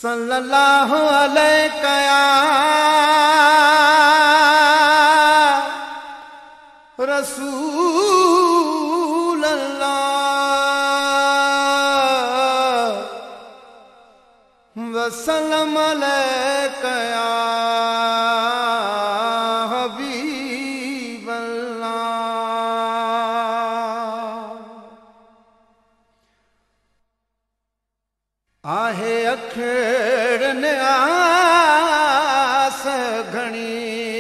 सल्लल्लाहु अलैहि या रसूल अल्लाह वसल्लम अलैका या हबीब अल्लाह। आहे अखड़न आस घणी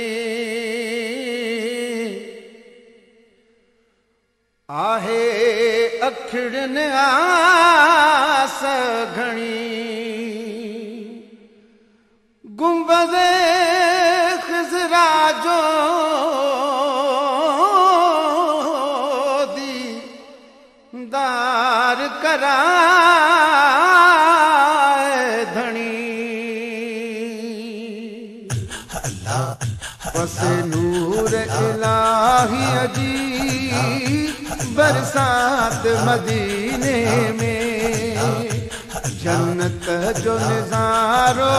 आहे अखड़न आस घणी गुंबदे खिज़रा जो दीदार कराए धनी बस नूर इलाही अजी बरसात मदीने में जन्नत जो नज़ारो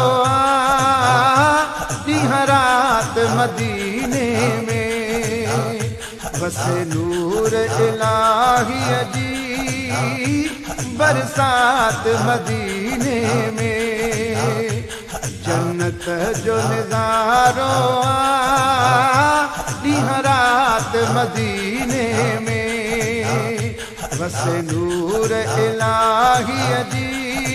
रात मदीने में बस नूर इलाही अजी बरसात मदीने में जन्नत जो नज़ारो रात मदीने में बस नूर इलाही अजी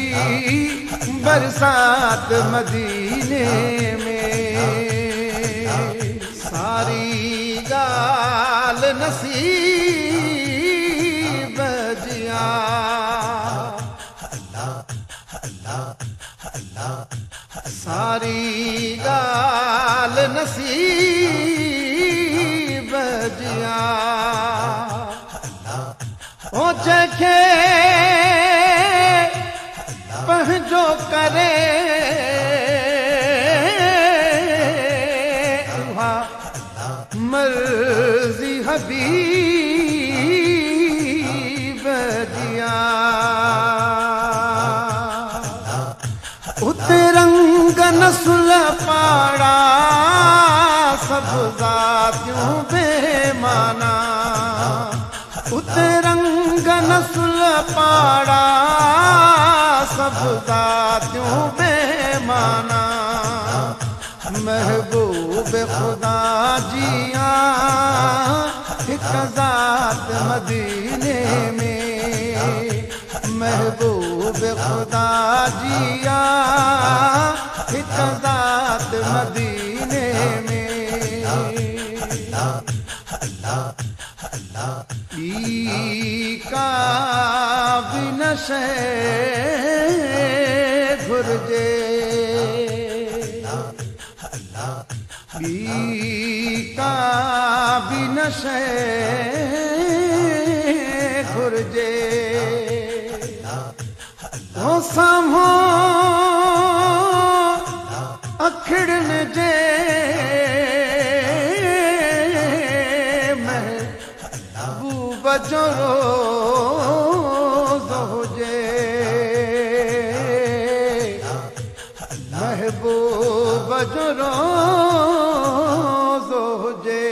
बरसात मदीने में सारी गाल नसीब जिया सारी गाल नसीब जिया ओ जखे पंहिंजो करे उहा मर्ज़ी हबीब जिया उते रंग नस्ल पाड़ा सब ज़ातियूं बेमाना उते रंग नस्ल पाड़ा सब ज़ातियूं बेमाना महबूब खुदा जिया हिक ज़ात मदीने में महबूब खुदा जिया हिक ज़ात मदीने में का भी नशे घुरजे का भी नशे घुरजे तो सामो अखड़न जे महबूब जो रोज़ हुजे महबूब जो रोज़ हुजे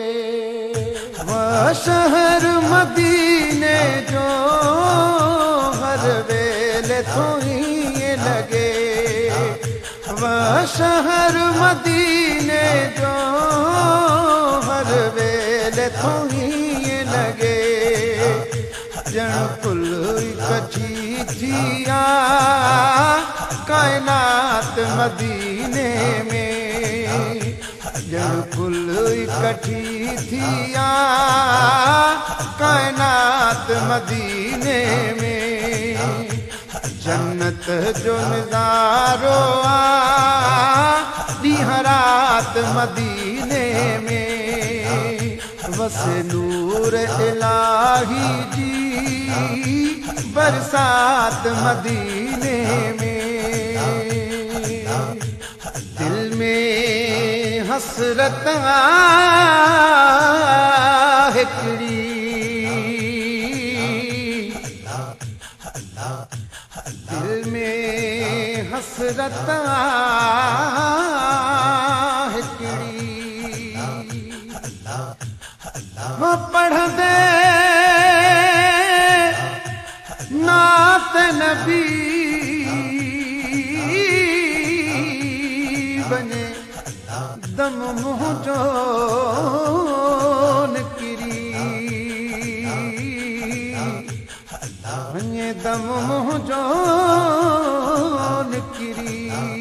वह शहर मदीने जो हर वेले तो ही लगे वह शहर मदीने जो हर वेले तो ही लगे जण कुल कठी थिया कायनात मदीने में जण कुल कठी थिया कायनात मदीने में जन्नत जो नज़ारो रात मदीने में बस नूर इलाही जी बरसात मदीने में दिल में हसरत हिकड़ी दिल में हसरत हिकिड़ी वो पढ़ंदे नात नबी बने दम मुँह जो निकिरी वञे दम मुँह जो निकिरी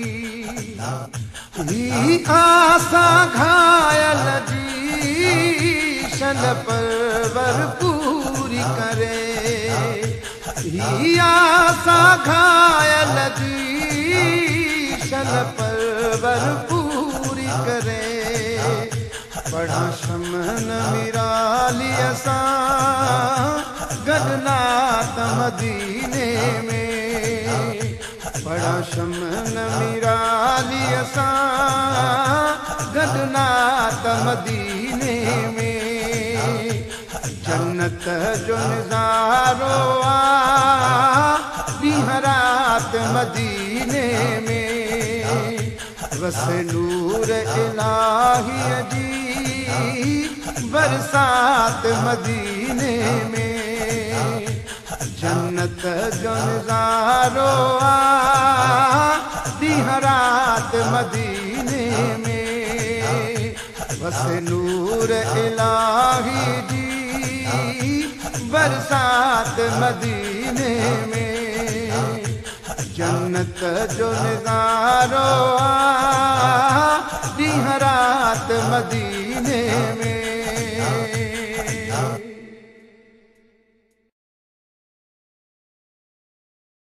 ही आसा घायल जी शन परवर पूरी करे ही आसा घायल जी शन परवर पूरी करे पढ़ा शमन मिराली असां गदनात मदीने में पढ़ा शमन मिराली असां गदनात मदीने में जन्नत जो नज़ारो ॾींहं रात मदीने में वसे नूर इलाही जी बरसात मदीने में जन्नत जो नज़ारो ॾींहं रात मदीने में वसे नूर इलाही जी बरसात मदीने में जन्नत जो नज़ारो ॾींहं रात मदीने में